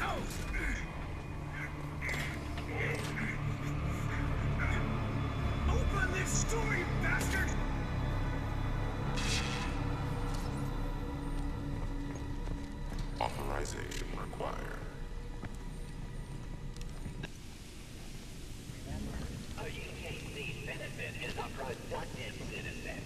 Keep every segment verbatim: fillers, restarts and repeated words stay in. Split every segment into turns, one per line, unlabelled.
Open this story, bastard!
Authorization required.
A U K C citizen is a productive citizen.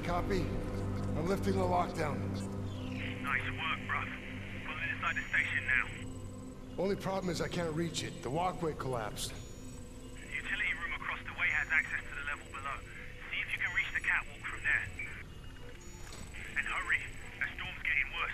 Copy? I'm lifting the lockdown.
Nice work, bruv. Pulling inside the station now.
Only problem is I can't reach it. The walkway collapsed.
The utility room across the way has access to the level below. See if you can reach the catwalk from there. And hurry, the storm's getting worse.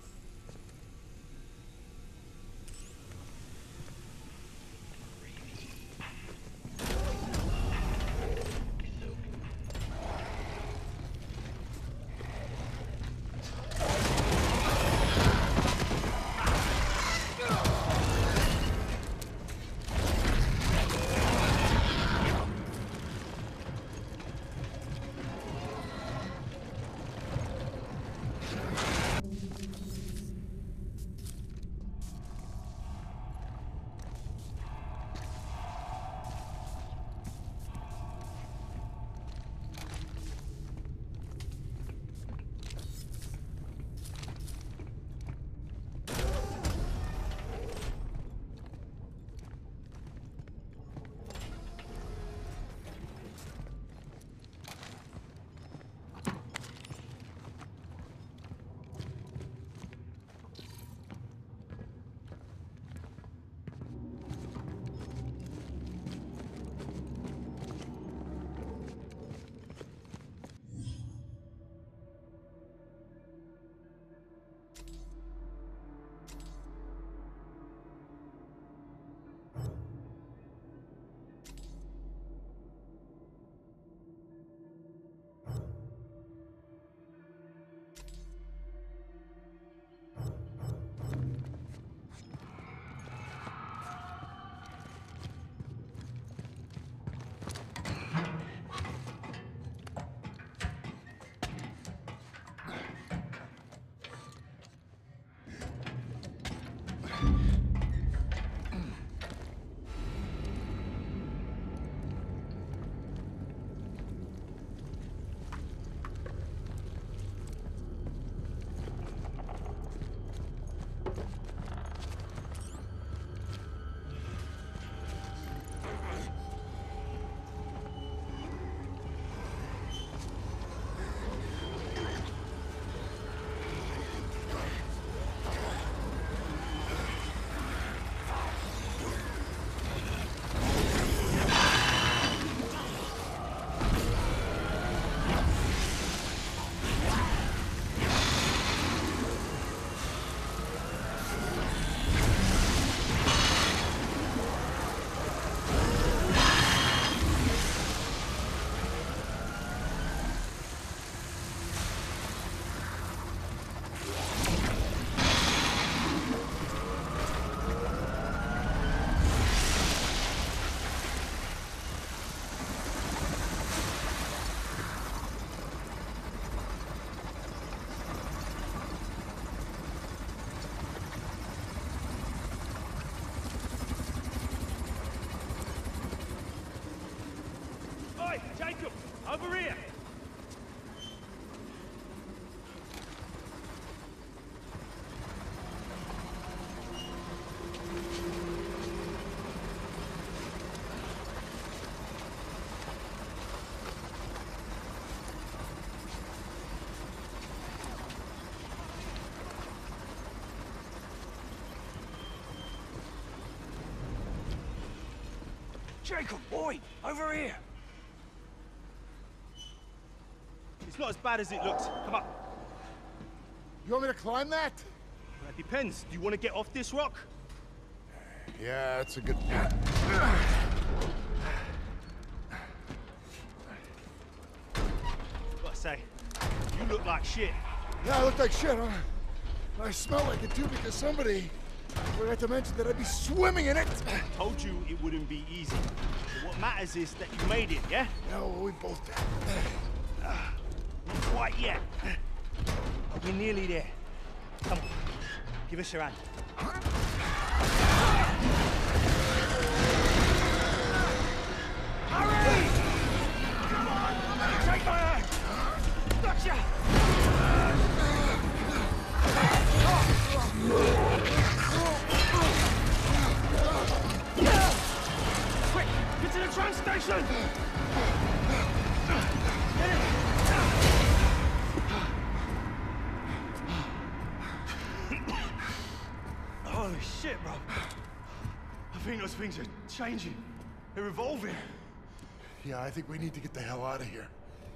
Jacob, over here!
Jacob, boy, over here!
It's not as bad as it looks. Come on.
You want me to climb that?
That depends. Do you want to get off this rock?
Yeah, that's a good...
Gotta say, you look like shit.
Yeah, I look like shit, huh? I smell like it too because somebody forgot to mention that I'd be swimming in it.
Told you it wouldn't be easy. But what matters is that you made it, yeah?
Yeah, well, we both did.
Not quite yet. But we're nearly there. Come on, give us your hand.
Hurry! Come on! Take my hand! Gotcha! Quick! Get to the train station! Get in!
think those things are changing. They're evolving.
Yeah, I think we need to get the hell out of here.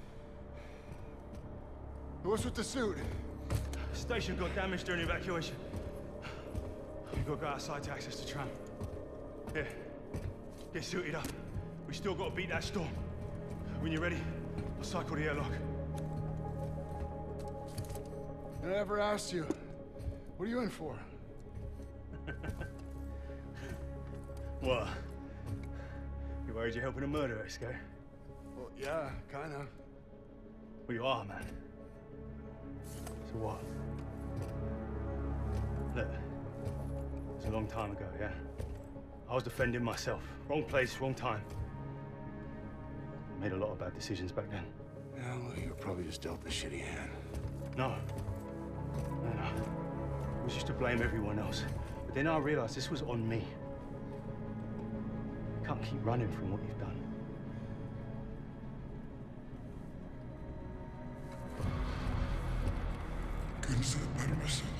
What's with the suit?
The station got damaged during evacuation. We've got to go outside to access the tram. Here, get suited up. We still got to beat that storm. When you're ready, I'll cycle the airlock.
I never asked you. What are you in for?
What? You worried you're helping a murderer escape?
Well, yeah, kinda.
Well, you are, man. So what? Look, it's a long time ago, yeah? I was defending myself. Wrong place, wrong time. I made a lot of bad decisions back then.
Yeah, well, you were probably just dealt a shitty hand.
No. No, no. I was used to blame everyone else. But then I realized this was on me. You can't keep running from what you've done.
Couldn't say it better myself.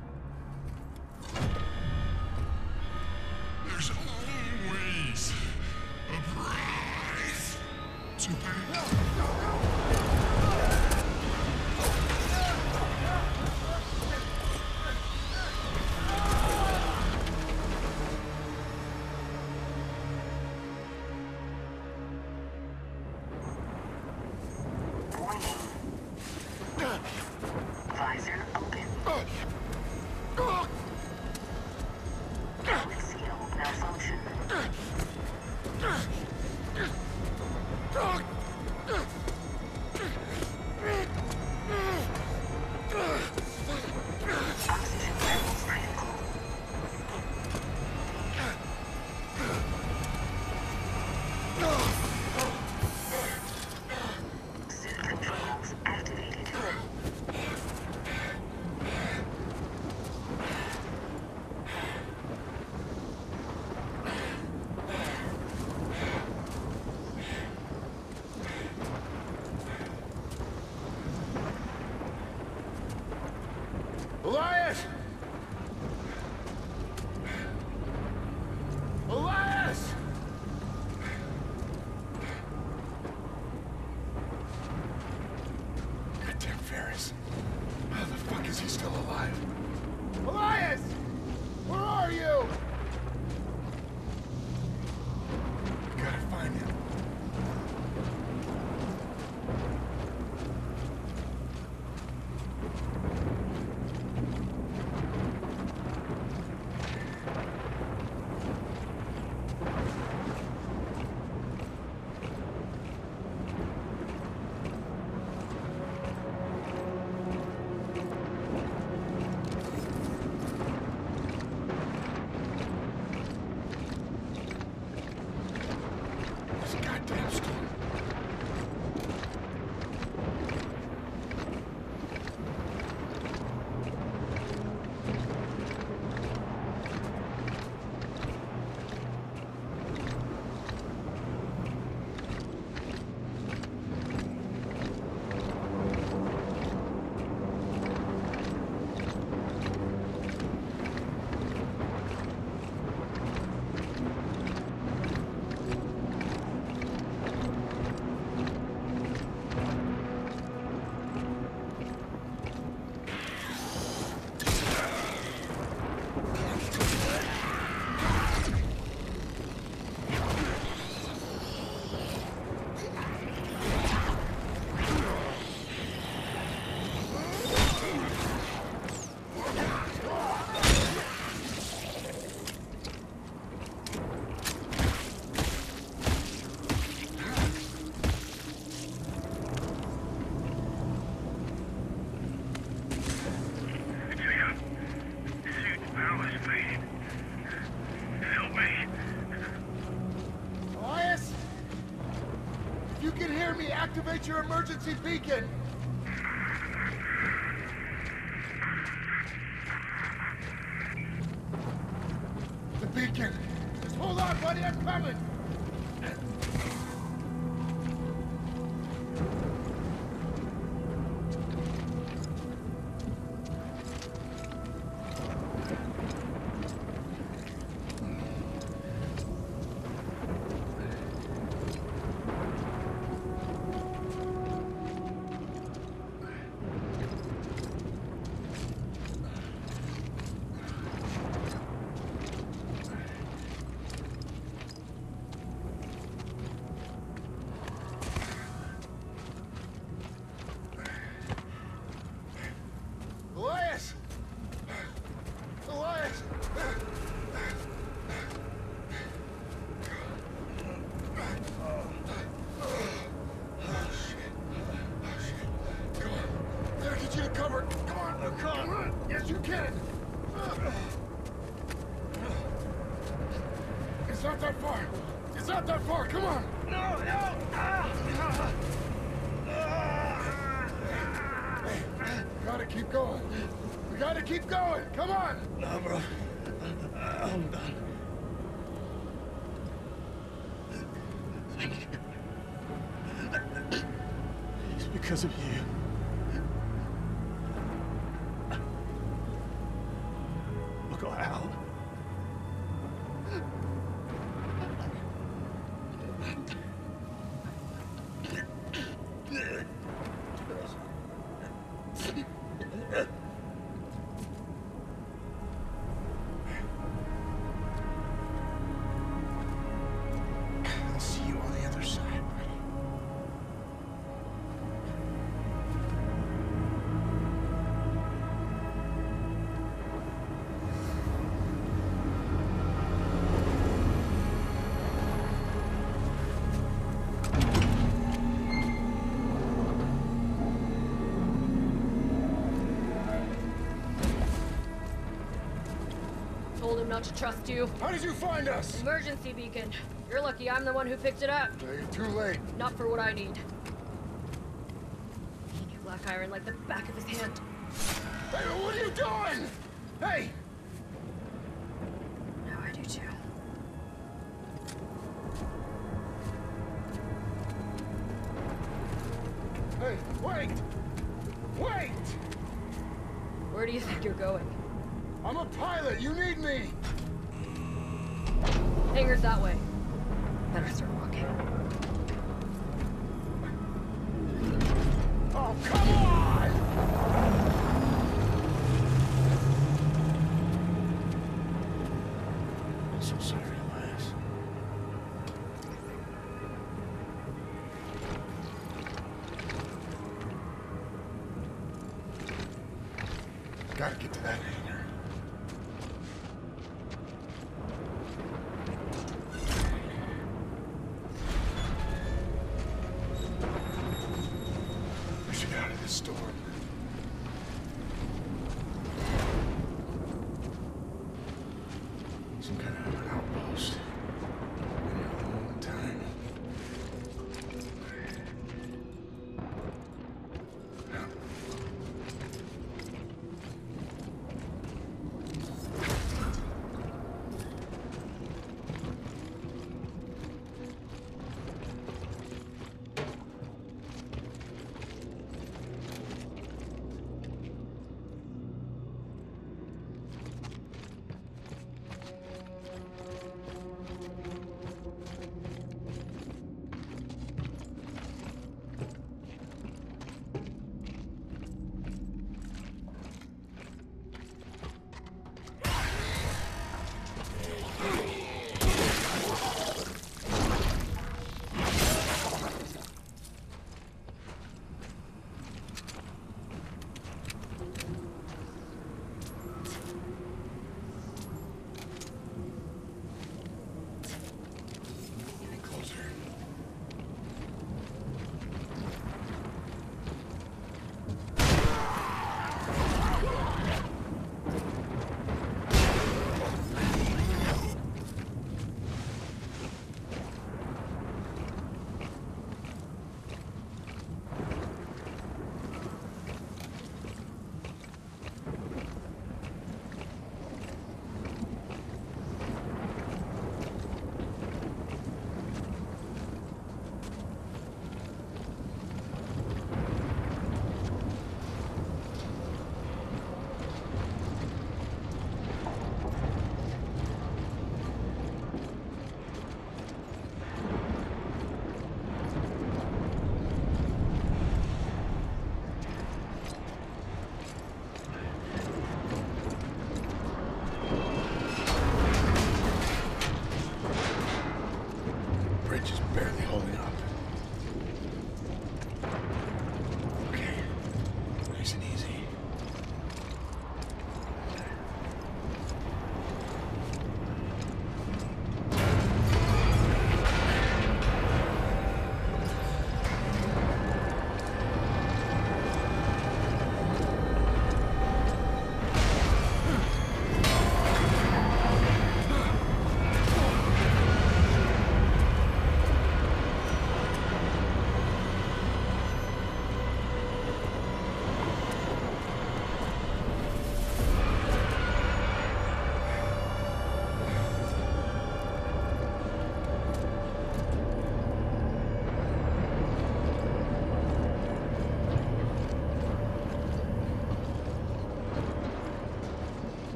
There's always a prize to pay.
Visor open. Helmet seal malfunction. Oxygen levels critical. Suit controls activated.
Elias! Elias! Goddamn Ferris. How the fuck is he still alive? Elias! Where are you? Gotta find him. This goddamn storm. Elias! If you can hear me, activate your emergency beacon! The beacon! Just hold on, buddy, I'm coming! come on!
No, no! Ah.
Hey, we gotta keep going. We gotta keep going. Come on!
No, bro. I'm done. Thank you. It's because of you. I got out.
I'll see you on the other side, buddy.
Told him not to trust you.
How did you find us?
Emergency beacon. You're lucky I'm the one who picked it up.
Uh, you're too late.
Not for what I need. He knew Black Iron like the back of his hand.
Hey, what are you doing? Hey!
Now I do too.
Hey, wait! Wait!
Where do you think you're going?
I'm a pilot. You need me.
Hangar's that way. Better start walking.
Oh, come on!
I'm so sorry, Elias.
Gotta get to that hangar. We should get out of this storm.
Some kind of an outpost. Been here a long time.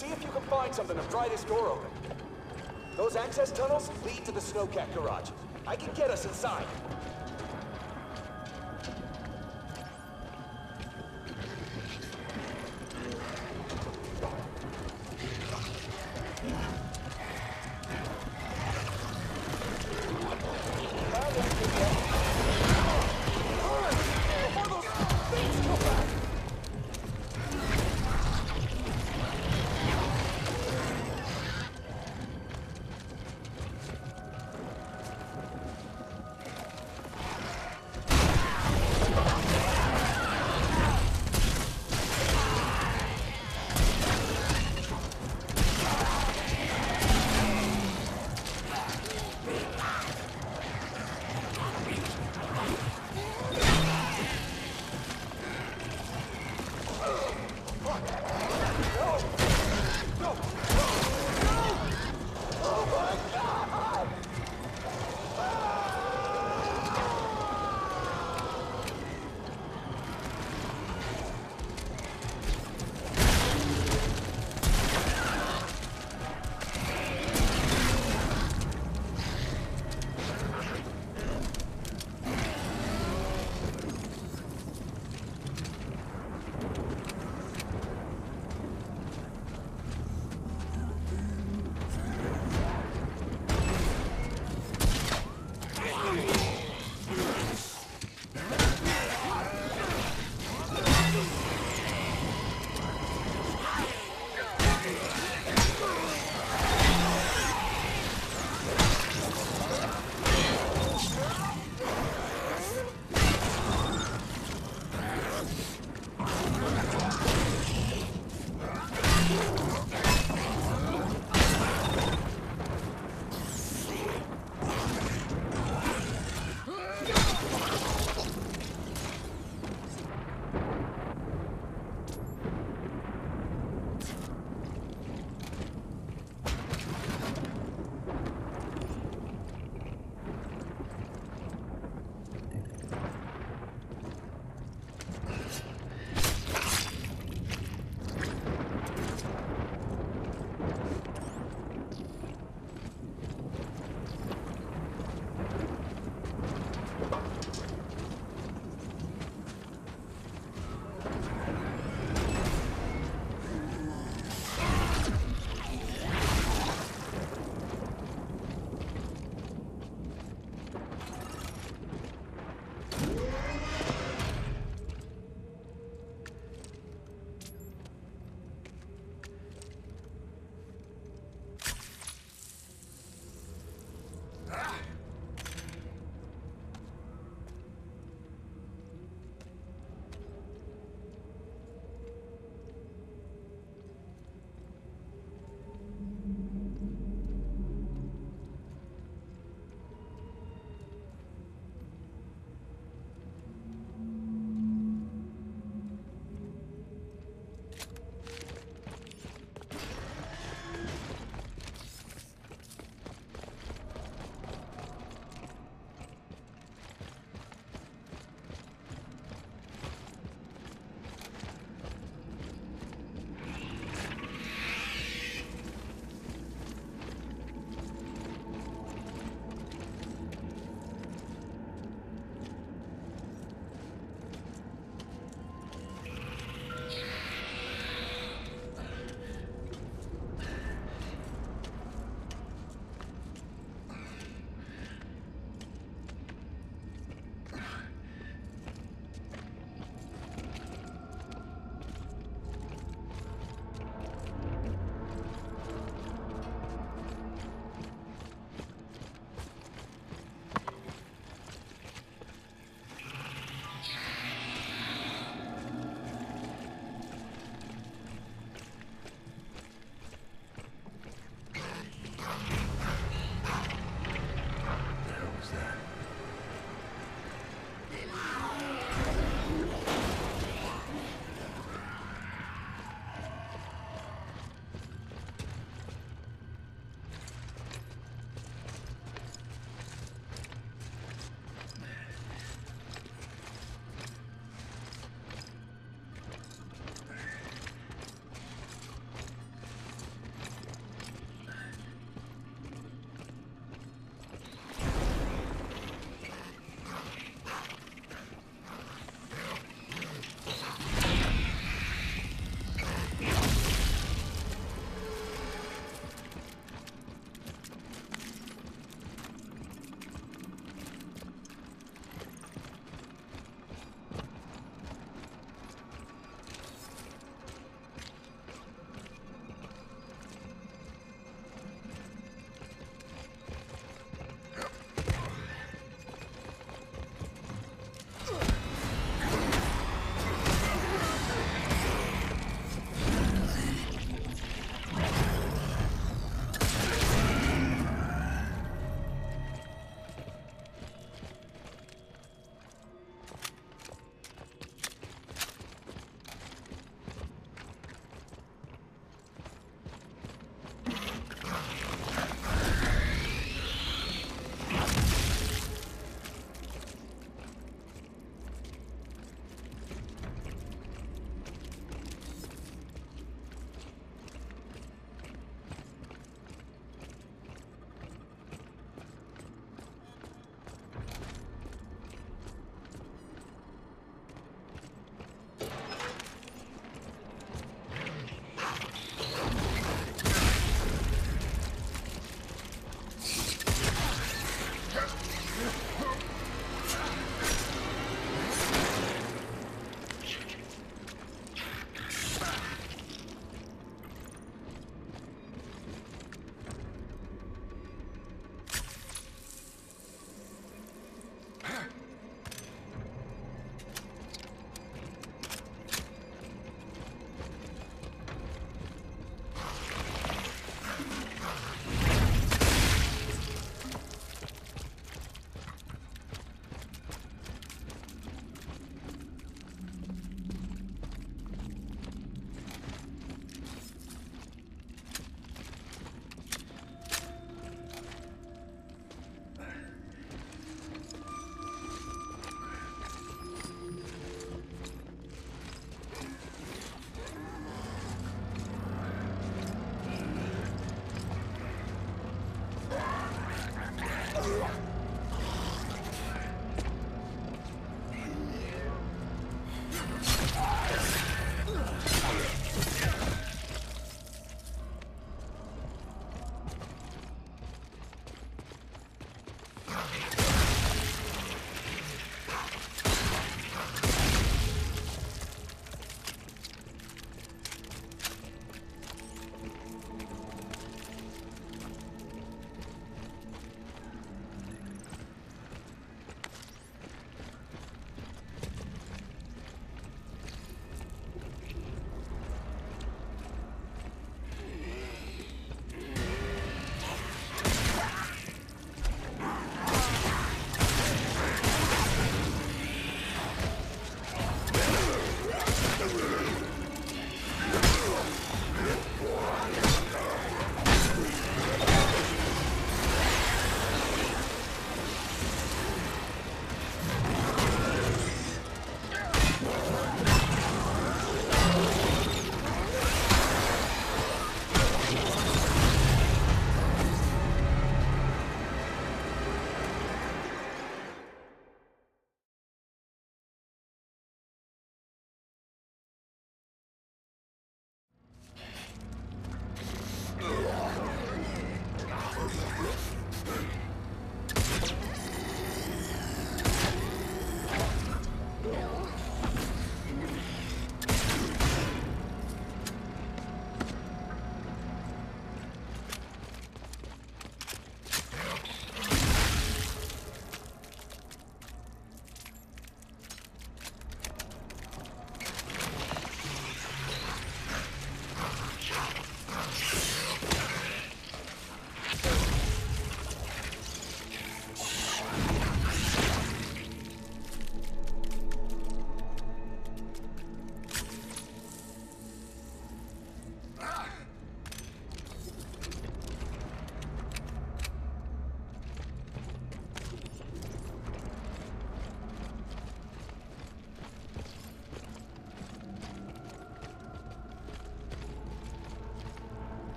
See if you can find something to pry this door open. Those access tunnels lead to the Snowcat garage. I can get us inside.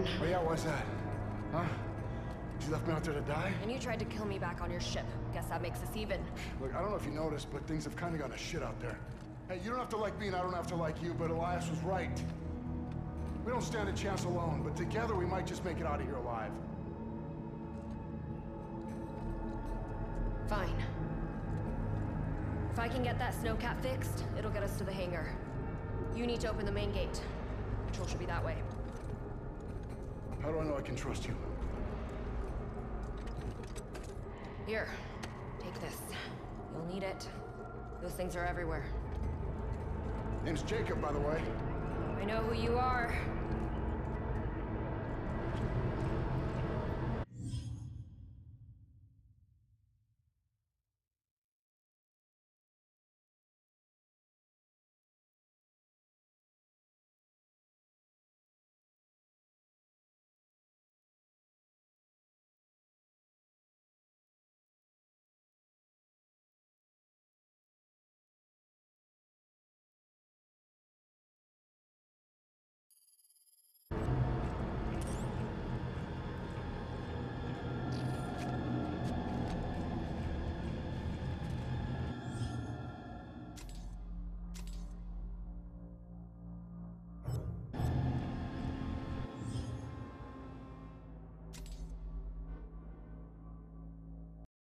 Oh yeah, why's that? Huh? You left me out there to die?
And you tried to kill me back on your ship. Guess that makes us even.
Look, I don't know if you noticed, but things have kind of gone to shit out there. Hey, you don't have to like me and I don't have to like you, but Elias was right. We don't stand a chance alone, but together we might just make it out of here alive.
Fine. If I can get that snowcat fixed, it'll get us to the hangar. You need to open the main gate. Control should be that way.
How do I know I can trust you?
Here, take this. You'll need it. Those things are everywhere.
Name's Jacob, by the way.
I know who you are.